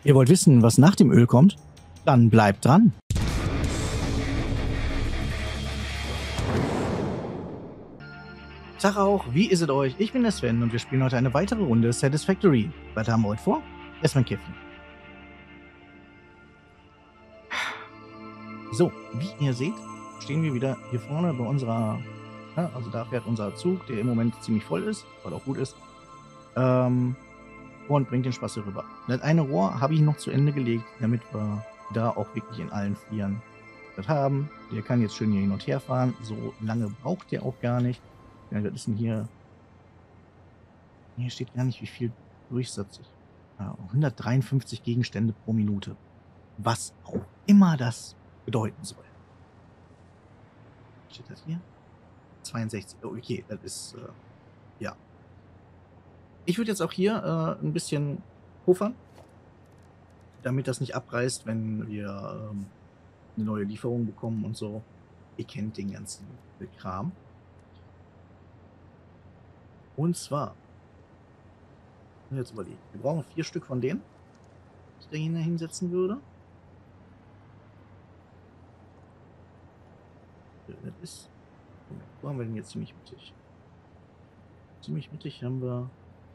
Ihr wollt wissen, was nach dem Öl kommt? Dann bleibt dran. Tag auch, wie ist es euch? Ich bin der Sven und wir spielen heute eine weitere Runde Satisfactory. Was haben wir heute vor? Erstmal kiffen. So, wie ihr seht, stehen wir wieder hier vorne bei unserer, ja, also da fährt unser Zug, der im Moment ziemlich voll ist, was auch gut ist, und bringt den Spaß hier rüber. Das eine Rohr habe ich noch zu Ende gelegt, damit wir da auch wirklich in allen Vieren das haben. Der kann jetzt schön hier hin und her fahren, so lange braucht der auch gar nicht. Ja, das ist denn hier. Hier steht gar nicht, wie viel Durchsatz ich. 153 Gegenstände pro Minute. Was auch immer das bedeuten soll. Steht das hier? 62. Oh, okay, das ist, ja. Ich würde jetzt auch hier ein bisschen puffern, damit das nicht abreißt, wenn wir eine neue Lieferung bekommen und so. Ihr kennt den ganzen Kram. Und zwar, jetzt überlegen, wir brauchen 4 Stück von denen, die ich da hinsetzen würde. Das ist. Moment, wo haben wir denn jetzt ziemlich mittig? Ziemlich mittig haben wir.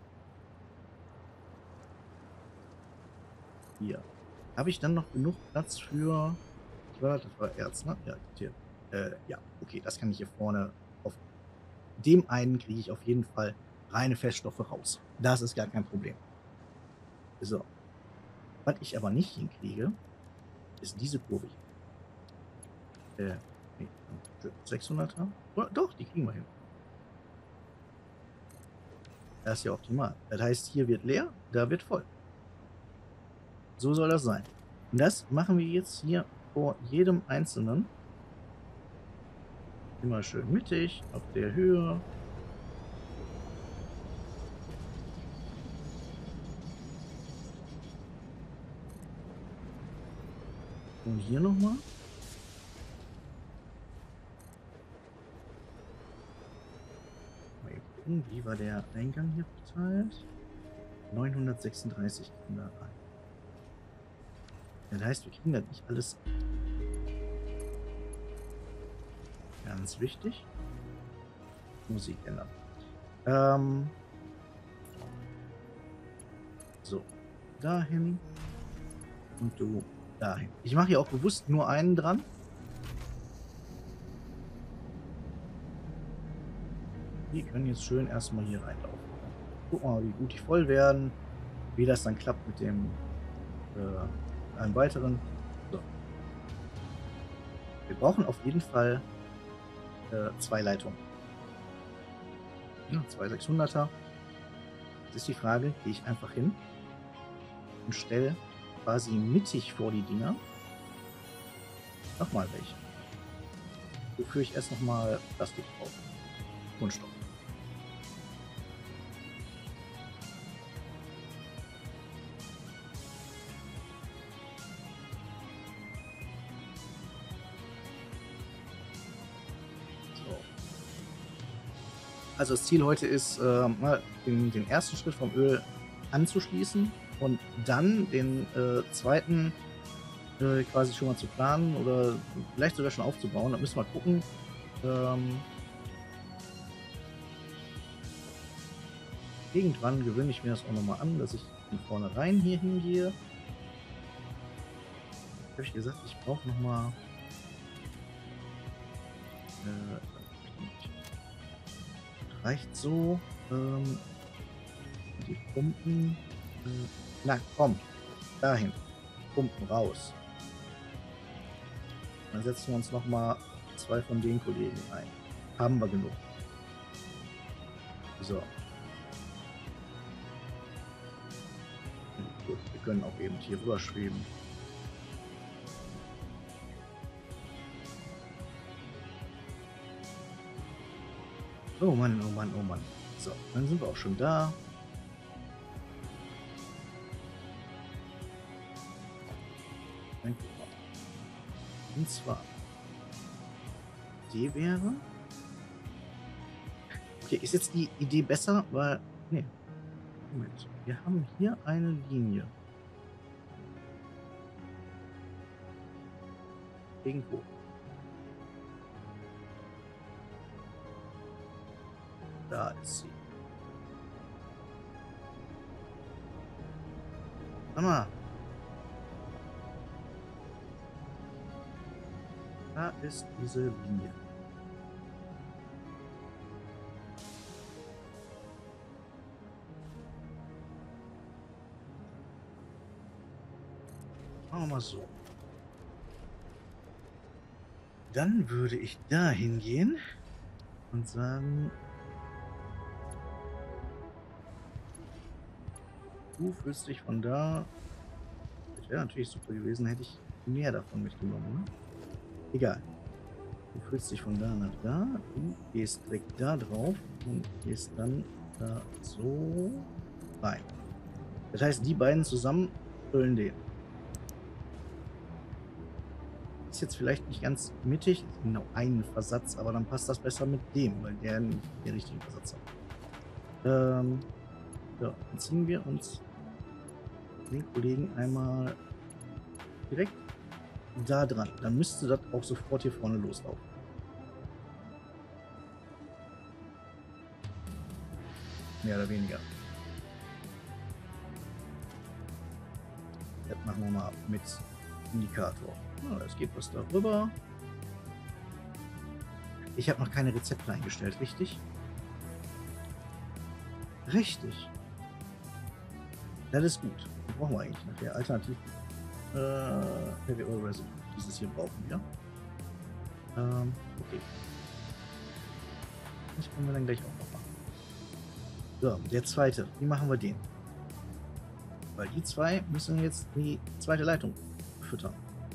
Hier. Habe ich dann noch genug Platz für. Das war Erz, ne? Ja, hier. Ja, okay, das kann ich hier vorne. Auf dem einen kriege ich auf jeden Fall reine Feststoffe raus. Das ist gar kein Problem. So. Was ich aber nicht hinkriege, ist diese Kurve hier. Nee, 600er? Doch, die kriegen wir hin. Das ist ja optimal. Das heißt, hier wird leer, da wird voll. So soll das sein. Und das machen wir jetzt hier vor jedem Einzelnen. Immer schön mittig, auf der Höhe. Und hier nochmal. Mal gucken, wie war der Eingang hier verteilt? 936 Kinder rein. Das heißt, wir kriegen das nicht alles. Ganz wichtig. Musik ändern. So. Dahin. Und du dahin. Ich mache hier auch bewusst nur einen dran. Die können jetzt schön erstmal hier reinlaufen. Guck mal, wie gut die voll werden. Wie das dann klappt mit dem einem weiteren. So. Wir brauchen auf jeden Fall 2 Leitungen. Ja, 2 600er. Jetzt ist die Frage, gehe ich einfach hin und stelle quasi mittig vor die Dinger nochmal welche. Wofür ich erst nochmal Plastik brauche. Kunststoff. Also das Ziel heute ist, den ersten Schritt vom Öl anzuschließen und dann den zweiten quasi schon mal zu planen oder vielleicht sogar schon aufzubauen. Da müssen wir gucken. Irgendwann gewöhne ich mir das auch nochmal an, dass ich von vornherein hier hingehe. Habe ich gesagt, ich brauche nochmal reicht so. Die Pumpen. Na komm, dahin. Pumpen raus. Dann setzen wir uns nochmal 2 von den Kollegen ein. Haben wir genug. So. Gut, wir können auch eben hier rüber schweben. Oh Mann, oh Mann, oh Mann. So, dann sind wir auch schon da. Und zwar, die wäre. Okay, ist jetzt die Idee besser, weil. Nee. Moment. Wir haben hier eine Linie. Irgendwo. Da ist sie. Mama. Da ist diese Linie. Machen wir mal so. Dann würde ich da hingehen und sagen, du fühlst dich von da. Das wäre natürlich super gewesen, hätte ich mehr davon mitgenommen. Ne? Egal. Du fühlst dich von da nach da. Du gehst direkt da drauf und gehst dann da so rein. Das heißt, die beiden zusammen füllen den. Ist jetzt vielleicht nicht ganz mittig, genau einen Versatz, aber dann passt das besser mit dem, weil der nicht den richtigen Versatz hat. So, dann ziehen wir uns den Kollegen einmal direkt da dran. Dann müsste das auch sofort hier vorne loslaufen. Mehr oder weniger. Das machen wir mal mit Indikator. Ja, es geht was darüber. Ich habe noch keine Rezepte eingestellt, richtig? Richtig. Das ist gut. Das brauchen wir eigentlich nachher. Alternativ Heavy Oil Residue. Dieses hier brauchen wir. Okay. Das können wir dann gleich auch noch machen. So, der zweite. Wie machen wir den? Weil die zwei müssen jetzt die zweite Leitung füttern.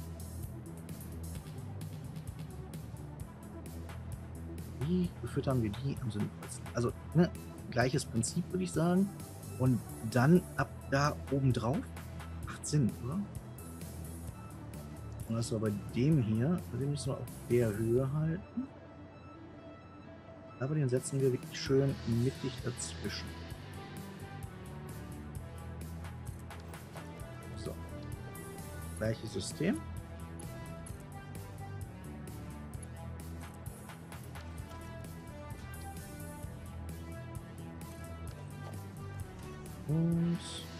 Wie befüttern wir die am sinnvollsten? Also, ne, gleiches Prinzip würde ich sagen. Und dann ab da oben drauf. Macht Sinn, oder? Und das war bei dem hier, den müssen wir auf der Höhe halten. Aber den setzen wir wirklich schön mittig dazwischen. So. Gleiches System. Und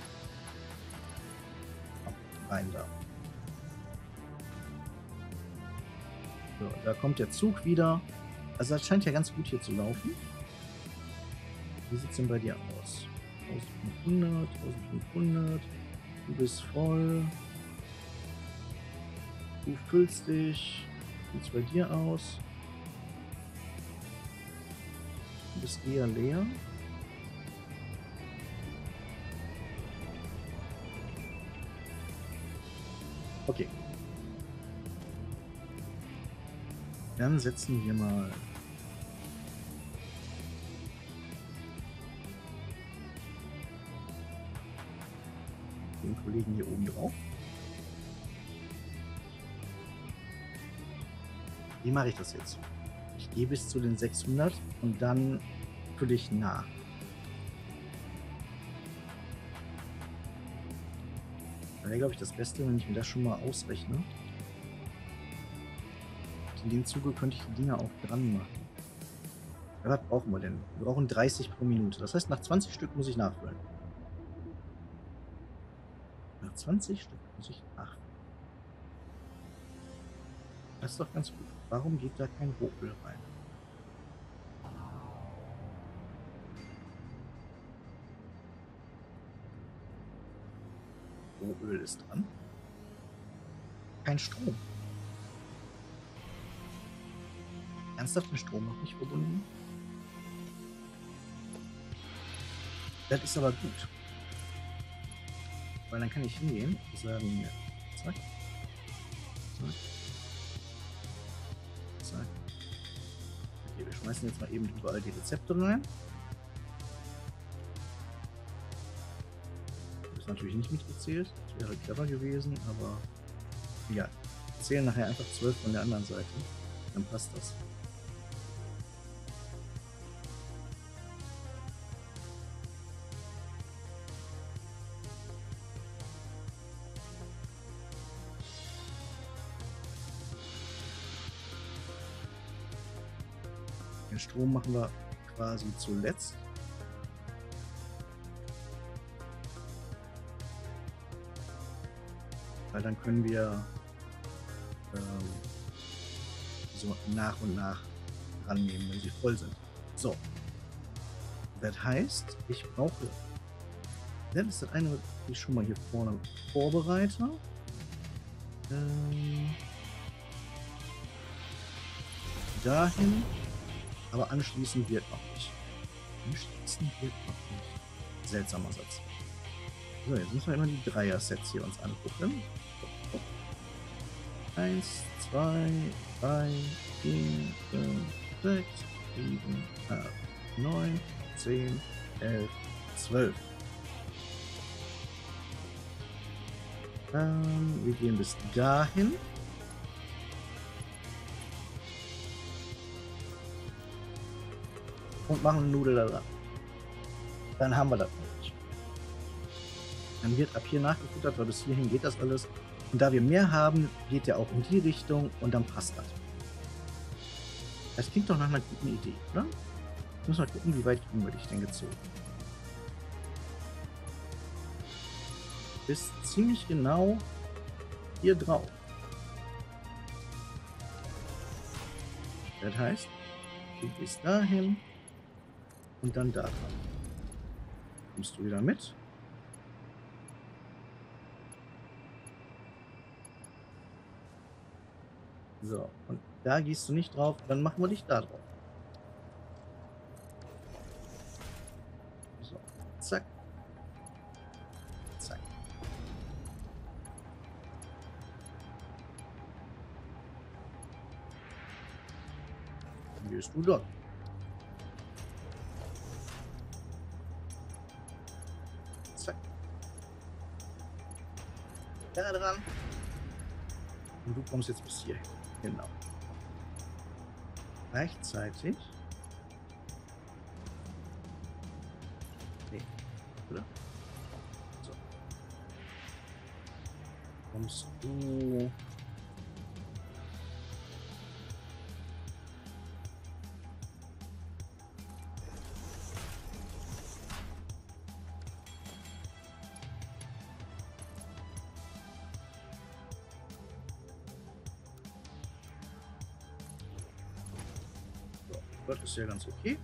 rein da. So, da kommt der Zug wieder. Also das scheint ja ganz gut hier zu laufen. Wie sieht es denn bei dir aus? 1500, 1500. Du bist voll. Du füllst dich. Wie sieht es bei dir aus? Du bist eher leer. Okay. Dann setzen wir mal den Kollegen hier oben drauf. Wie mache ich das jetzt? Ich gehe bis zu den 600 und dann fülle ich nach. Da wäre, glaube ich, das Beste, wenn ich mir das schon mal ausrechne. In dem Zuge könnte ich die Dinger auch dran machen. Ja, was brauchen wir denn? Wir brauchen 30 pro Minute. Das heißt, nach 20 Stück muss ich nachfüllen. Nach 20 Stück muss ich nachfüllen. Das ist doch ganz gut. Warum geht da kein Rohöl rein? Rohöl ist dran. Kein Strom. Ernsthaft den Strom noch nicht verbunden? Das ist aber gut. Weil dann kann ich hingehen und sagen, zack, zack, zack. Okay, wir schmeißen jetzt mal eben überall die Rezepte rein. Das ist natürlich nicht mitgezählt. Das wäre clever gewesen, aber ja. Wir zählen nachher einfach 12 von der anderen Seite. Dann passt das. Den Strom machen wir quasi zuletzt. Weil dann können wir so nach und nach rannehmen, wenn sie voll sind. So. Das heißt, ich brauche. Das ist das eine, was ich schon mal hier vorne vorbereite. Dahin. Aber anschließen wird noch nicht. Anschließen wird noch nicht. Seltsamer Satz. So, jetzt müssen wir immer die Dreier-Sets hier uns angucken. 1, 2, 3, 4, 5, 6, 7, 8, 9, 10, 11, 12. Wir gehen bis dahin. Und machen eine Nudel da dran. Dann haben wir das nicht. Dann wird ab hier nachgefuttert, weil bis hierhin geht das alles. Und da wir mehr haben, geht der auch in die Richtung und dann passt das. Das klingt doch nach einer guten Idee, oder? Ich muss mal gucken, wie weit kriegen wir dich denn gezogen. Ist ziemlich genau hier drauf. Das heißt, du gehst dahin und dann da dran. Kommst du wieder mit? So, und da gehst du nicht drauf, dann machen wir dich da drauf. So, zack. Zack. Dann gehst du dort. Zack. Da dran. Und du kommst jetzt bis hierhin. Genau. Gleichzeitig. Nee, oder? So. Kommst du. Das ist ja ganz okay.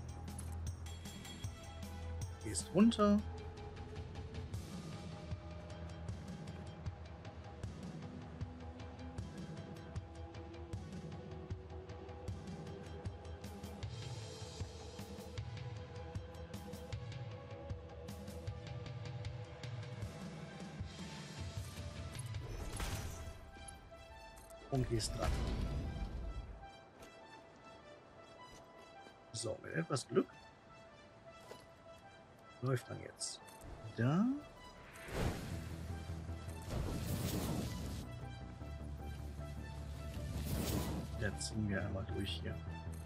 Gehst runter. Und gehst dran. So, mit etwas Glück läuft dann jetzt da. Da ziehen wir einmal durch hier.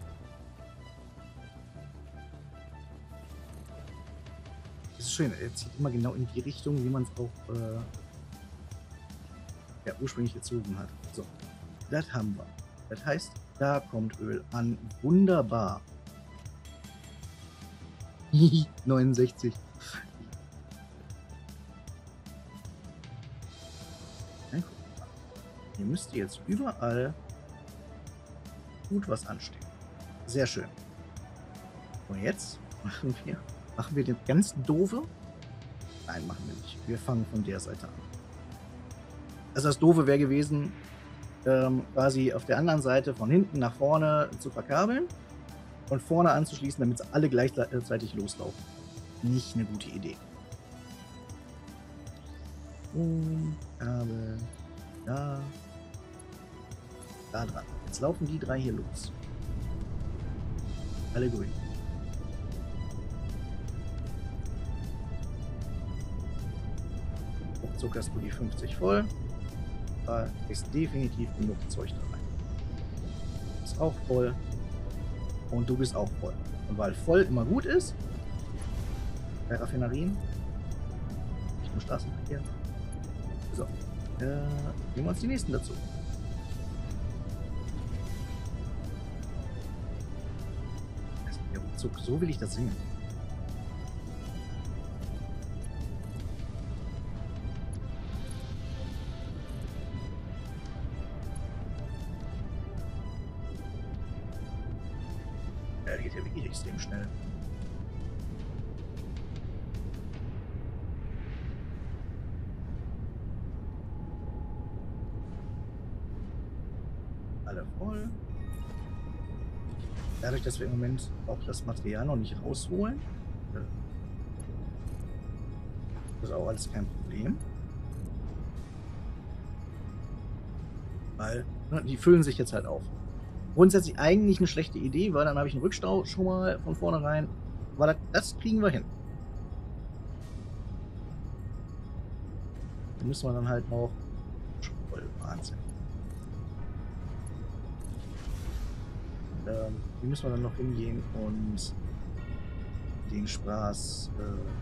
Das ist schön, er zieht immer genau in die Richtung, wie man es auch ja, ursprünglich gezogen hat. So, das haben wir. Das heißt, da kommt Öl an. Wunderbar. 69. Hier müsste jetzt überall gut was anstehen. Sehr schön. Und jetzt machen wir den ganz doofe. Nein, machen wir nicht. Wir fangen von der Seite an. Also das Doofe wäre gewesen, quasi auf der anderen Seite von hinten nach vorne zu verkabeln. Und vorne anzuschließen, damit sie alle gleichzeitig loslaufen. Nicht eine gute Idee. Kabel. Da. Da dran. Jetzt laufen die drei hier los. Alle grün. Ruckzuck hast du die 50 voll. Da ist definitiv genug Zeug da rein. Ist auch voll. Und du bist auch voll. Und weil voll immer gut ist, bei Raffinerien, nicht nur Straßenverkehr. So, nehmen wir uns die nächsten dazu. ruckzuck. So will ich das singen. Ja, der geht ja wirklich extrem schnell. Alle voll. Dadurch, dass wir im Moment auch das Material noch nicht rausholen, das ist auch alles kein Problem. Weil die füllen sich jetzt halt auf. Grundsätzlich eigentlich eine schlechte Idee, weil dann habe ich einen Rückstau schon mal von vornherein. Aber das kriegen wir hin. Da müssen wir dann halt noch. Voll Wahnsinn. Hier müssen wir dann noch hingehen und den Spaß.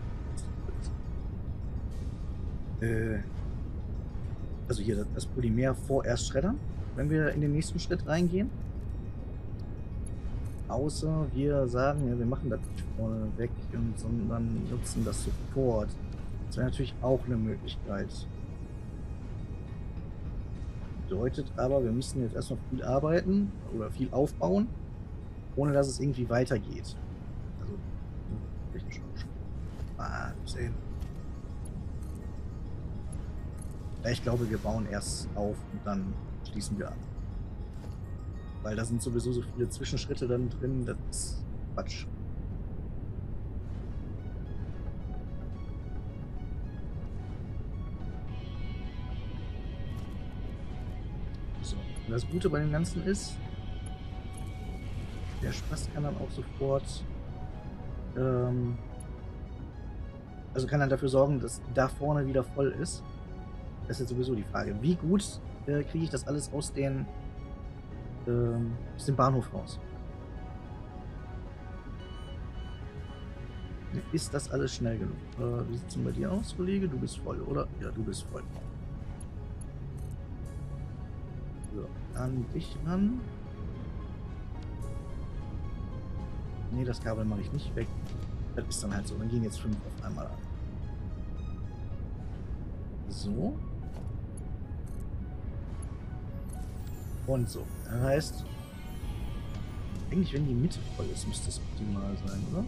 Also hier das Polymer vorerst schreddern, wenn wir in den nächsten Schritt reingehen. Außer wir sagen, ja, wir machen das nicht vorne weg, sondern nutzen das sofort. Das wäre natürlich auch eine Möglichkeit. Bedeutet aber, wir müssen jetzt erstmal viel arbeiten oder viel aufbauen, ohne dass es irgendwie weitergeht. Also, technisch auch schon. Wahnsinn. Ja, ich glaube, wir bauen erst auf und dann schließen wir an. Weil da sind sowieso so viele Zwischenschritte dann drin, das ist Quatsch. So, und das Gute bei dem Ganzen ist, der Spaß kann dann auch sofort, also kann dann dafür sorgen, dass da vorne wieder voll ist. Das ist jetzt sowieso die Frage. Wie gut kriege ich das alles aus dem Bahnhof raus? Ist das alles schnell genug? Wie sieht es denn bei dir aus, Kollege? Du bist voll, oder? Ja, du bist voll. So, an dich ran. Nee, das Kabel mache ich nicht weg. Das ist dann halt so. Dann gehen jetzt 5 auf einmal an. So. Und so. Das heißt, eigentlich, wenn die Mitte voll ist, müsste es optimal sein, oder?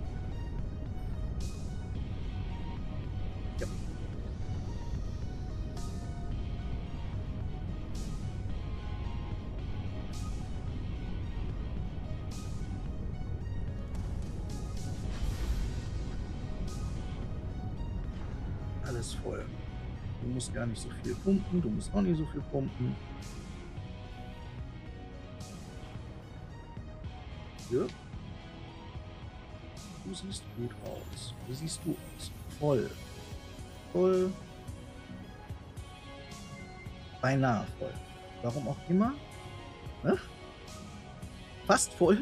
Ja. Alles voll. Du musst gar nicht so viel pumpen, du musst auch nicht so viel pumpen. Ja. Du siehst gut aus. Wie siehst du aus? Voll. Voll. Beinahe voll. Warum auch immer. Ne? Fast voll.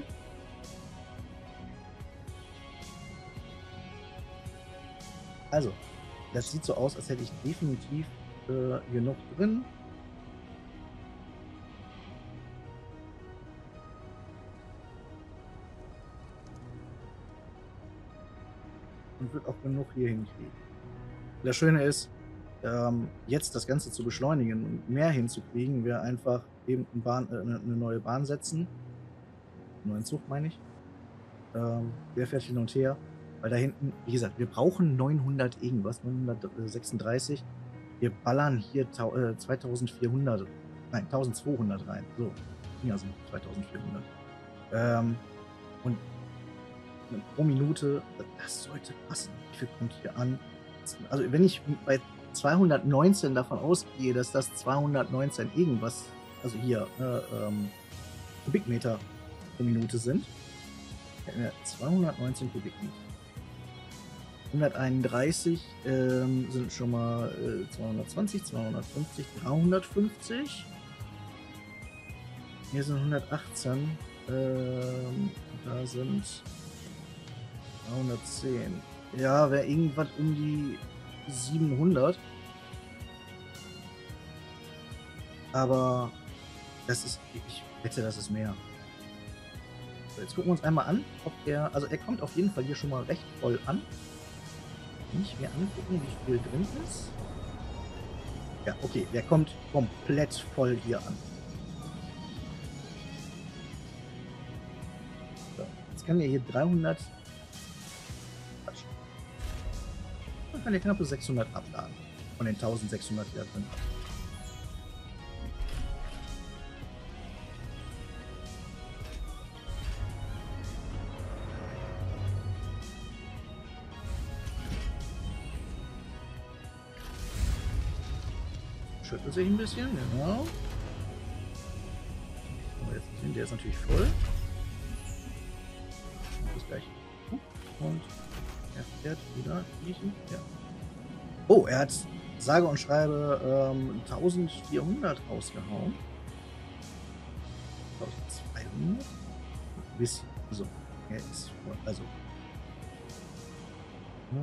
Also, das sieht so aus, als hätte ich definitiv genug drin. Und wird auch genug hier hinkriegen. Das Schöne ist, jetzt das Ganze zu beschleunigen und mehr hinzukriegen, wir einfach eben eine neue Bahn setzen. Einen neuen Zug, meine ich. Der fährt hin und her. Weil da hinten, wie gesagt, wir brauchen 900 irgendwas, 936. Wir ballern hier 2400, nein, 1200 rein. So, ja, sind 2400. Und pro Minute, das sollte passen. Wie viel kommt hier an? Also wenn ich bei 219 davon ausgehe, dass das 219 irgendwas, also hier, Kubikmeter pro Minute sind, 219 Kubikmeter. 131 sind schon mal 220, 250, 350. Hier sind 118. Da sind 310. Ja, wäre irgendwas um die 700. Aber das ist, ich wette, das ist mehr. So, jetzt gucken wir uns einmal an, ob er, also er kommt auf jeden Fall hier schon mal recht voll an. Nicht mehr angucken, wie viel drin ist. Ja, okay, der kommt komplett voll hier an. So, jetzt kann er hier 300. Quatsch. Dann kann er knappe 600 abladen. Von den 1600, die da drin hat. Schüttelt sich ein bisschen, genau. Aber jetzt sehen, der ist natürlich voll. Das gleich. Und er fährt wieder. Ja. Oh, er hat sage und schreibe 1400 rausgehauen. 1200. Ein bisschen. So, er ist voll. Also. Ja.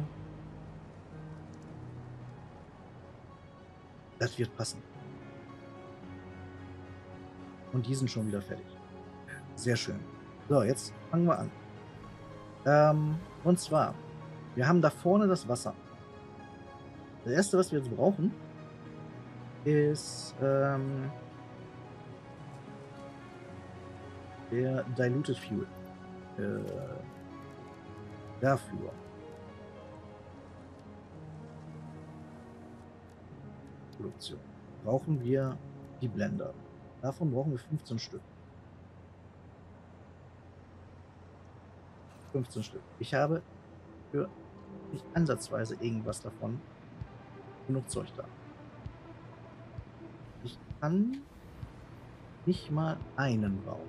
Das wird passen. Und die sind schon wieder fertig. Sehr schön. So, jetzt fangen wir an. Und zwar, wir haben da vorne das Wasser. Das erste, was wir jetzt brauchen, ist der Diluted Fuel. Dafür. Produktion. Brauchen wir die Blender. Davon brauchen wir 15 Stück. 15 Stück. Ich habe für nicht ansatzweise irgendwas davon genug Zeug da. Ich kann nicht mal einen bauen.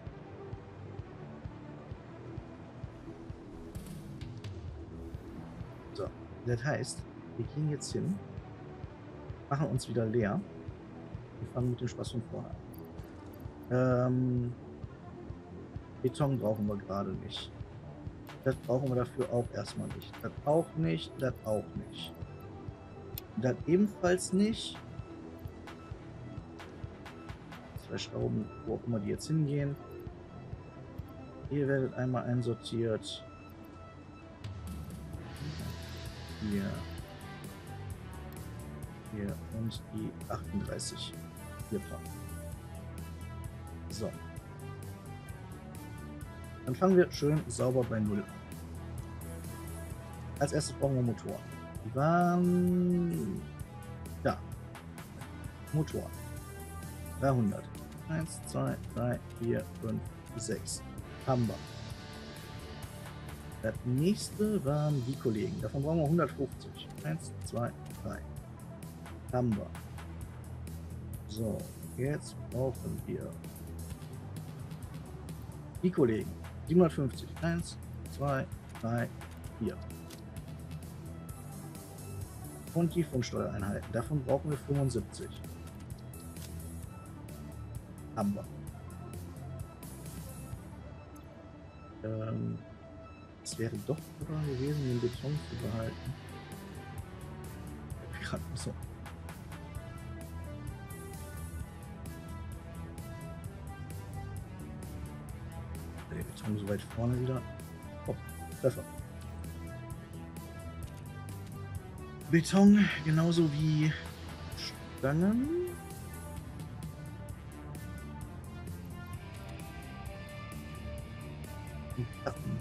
So, das heißt, wir gehen jetzt hin, machen uns wieder leer und fangen mit dem Spaß von vorne an. Beton brauchen wir gerade nicht. Das brauchen wir dafür auch erstmal nicht. Das auch nicht, das auch nicht. Das ebenfalls nicht. 2 Schrauben, wo auch immer die jetzt hingehen. Hier werdet einmal einsortiert. Hier. Hier und die 38 hier dran. So. Dann fangen wir schön sauber bei 0 an. Als erstes brauchen wir Motoren. Die waren da. Motoren. 300. 1, 2, 3, 4, 5, 6. Haben wir. Das nächste waren die Kollegen. Davon brauchen wir 150. 1, 2, 3. Haben wir. So, jetzt brauchen wir die Kollegen. 750. 1, 2, 3, 4. Und die Funksteuereinheiten. Davon brauchen wir 75. Haben wir. Es wäre doch besser gewesen, den Beton zu behalten. Gerade so. Der Beton so weit vorne wieder. Oh, Treffer. Beton genauso wie Stangen. Und Platten.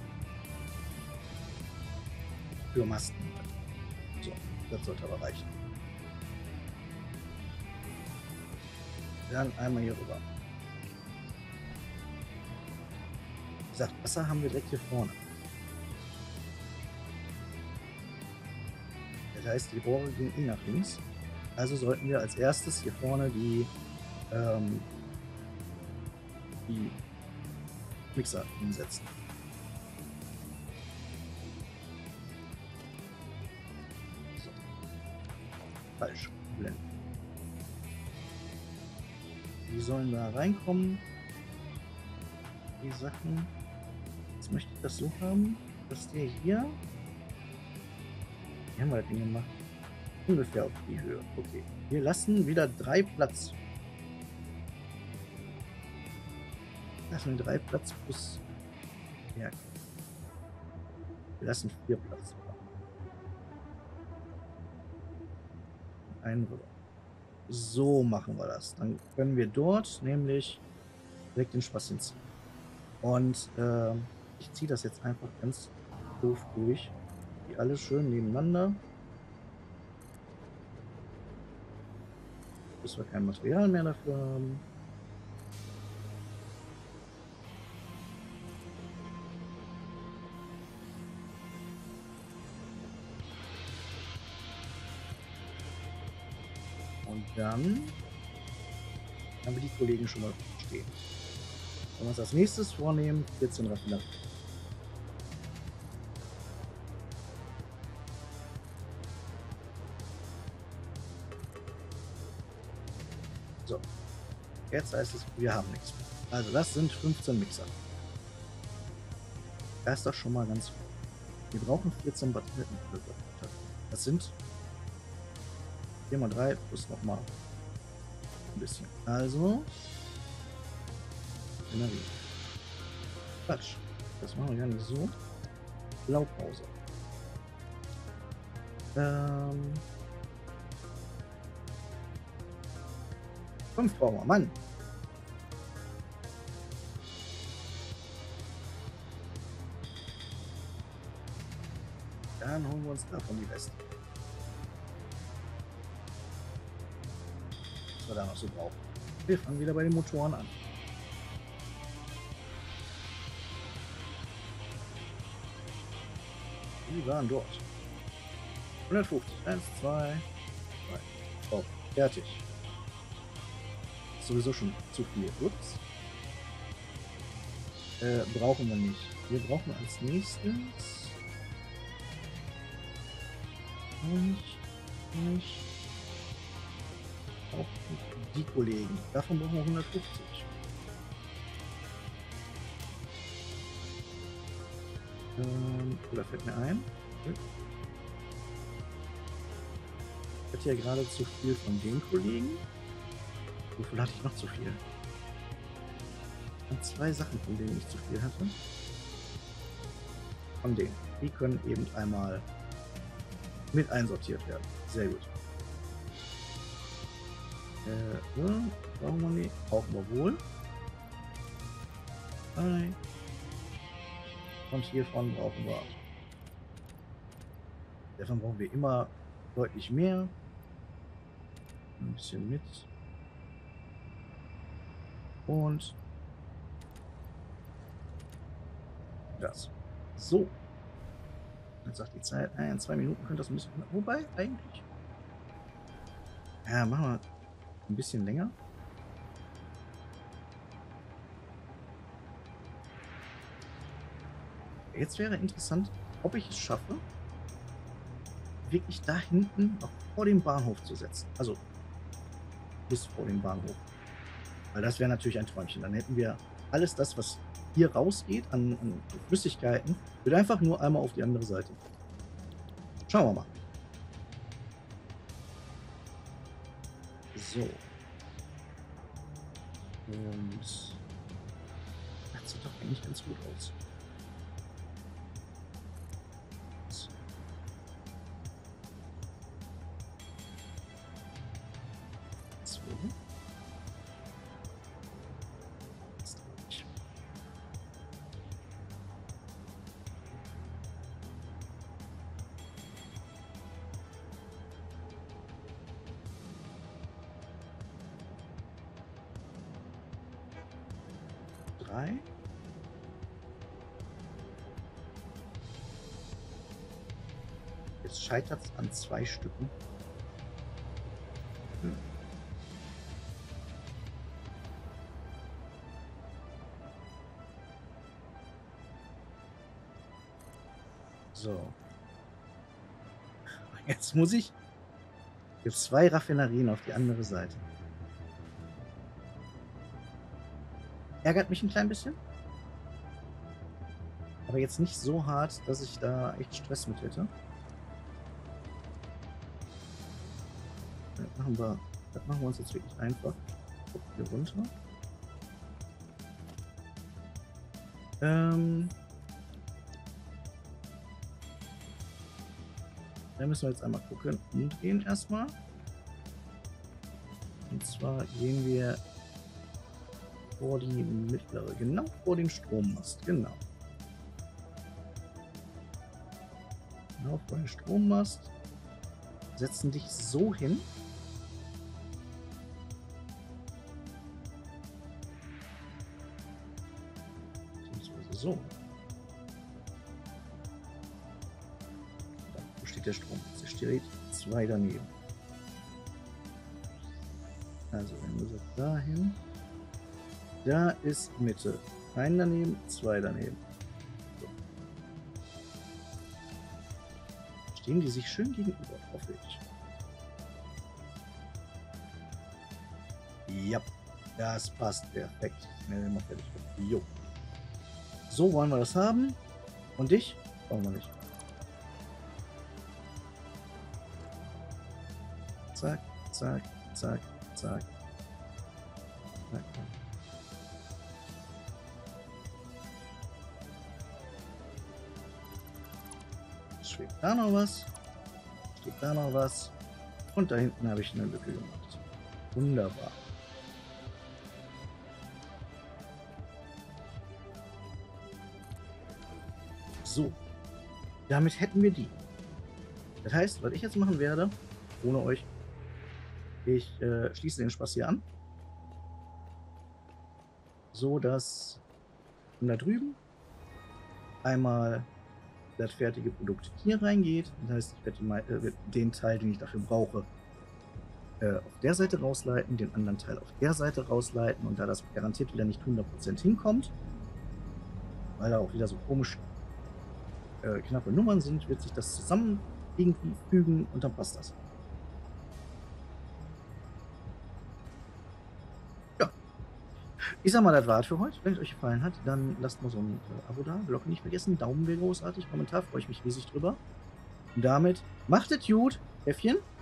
Für Masten. So, das sollte aber reichen. Dann einmal hier rüber. Wie gesagt, Wasser haben wir direkt hier vorne. Das heißt, die Rohre gehen eh nach links. Also sollten wir als erstes hier vorne die Mixer hinsetzen. So. Falsch. Blenden. Die sollen da reinkommen. Die Sachen. Jetzt möchte ich das so haben, dass der hier. Wie haben wir das Ding gemacht? Ungefähr auf die Höhe. Okay. Wir lassen wieder 3 Platz. Lassen wir 3 Platz plus Ja. Wir lassen 4 Platz. Einen rüber. So machen wir das. Dann können wir dort nämlich direkt den Spaß hinziehen. Und ich ziehe das jetzt einfach ganz doof durch. Die alle schön nebeneinander. Bis wir kein Material mehr dafür haben. Und dann haben wir die Kollegen schon mal stehen. Wenn wir uns als nächstes vornehmen, 14 Raffinerien. So. Jetzt heißt es, wir haben nichts mehr. Also das sind 15 Mixer. Das ist doch schon mal ganz gut. Wir brauchen 14 Batterien. Das sind 4 mal 3 plus nochmal ein bisschen. Also Energie. Quatsch. Das machen wir gar nicht so. Blaupause. 5 brauchen wir, Mann. Dann holen wir uns davon die Weste. Was wir da noch so brauchen. Wir fangen wieder bei den Motoren an. Die waren dort. 150. 1, 2, 3. Oh, fertig. Ist sowieso schon zu viel. Ups. Brauchen wir nicht. Wir brauchen als nächstes. Nicht. Auch die Kollegen. Davon brauchen wir 150. Oder fällt mir ein? Ich hatte ja gerade zu viel von den Kollegen. Wofür hatte ich noch zu viel? Und 2 Sachen, von denen ich zu viel hatte. Von denen. Die können eben einmal mit einsortiert werden. Sehr gut. Brauchen wir nicht. Brauchen wir wohl. Und hiervon brauchen wir. Davon brauchen wir immer deutlich mehr. Ein bisschen mit. Und das. So. Jetzt sagt die Zeit, in 2 Minuten könnte das ein bisschen. Wobei, eigentlich. Ja, machen wir ein bisschen länger. Jetzt wäre interessant, ob ich es schaffe, wirklich da hinten noch vor dem Bahnhof zu setzen. Also bis vor dem Bahnhof. Weil das wäre natürlich ein Träumchen. Dann hätten wir alles das, was hier rausgeht an Flüssigkeiten, wird einfach nur einmal auf die andere Seite. Schauen wir mal. So. Und das sieht doch eigentlich ganz gut aus. So. 3. Jetzt scheitert es an 2 Stücken. So. Jetzt muss ich jetzt 2 Raffinerien auf die andere Seite. Ärgert mich ein klein bisschen. Aber jetzt nicht so hart, dass ich da echt Stress mit hätte. Das machen wir uns jetzt wirklich einfach. Hier runter. Da müssen wir jetzt einmal gucken. Umdrehen erstmal. Und zwar gehen wir vor die mittlere. Genau vor den Strommast. Genau. Genau vor den Strommast. Setzen dich so hin. Beziehungsweise so. Da, wo steht der Strom? Der steht 2 daneben. Also, wenn du sagst dahin. Da ist Mitte. 1 daneben, 2 daneben. So. Stehen die sich schön gegenüber, hoffe ich. Ja, das passt perfekt. Schnell mal fertig. Jo. So wollen wir das haben. Und dich? Brauchen wir nicht. Zack, zack, zack, zack. Zack. Schwebt da noch was. Steht da noch was. Und da hinten habe ich eine Lücke gemacht. Wunderbar. So. Damit hätten wir die. Das heißt, was ich jetzt machen werde, ohne euch, ich schließe den Spaß hier an. So dass von da drüben einmal das fertige Produkt hier reingeht. Das heißt, ich werde den Teil, den ich dafür brauche, auf der Seite rausleiten, den anderen Teil auf der Seite rausleiten. Und da das garantiert wieder nicht 100% hinkommt, weil da auch wieder so komisch knappe Nummern sind, wird sich das zusammen irgendwie fügen und dann passt das. Ja. Ich sag mal, das war's für heute. Wenn es euch gefallen hat, dann lasst mal so ein Abo da. Glocke nicht vergessen. Daumen wäre großartig. Kommentar freue ich mich riesig drüber. Und damit macht es gut. Äffchen.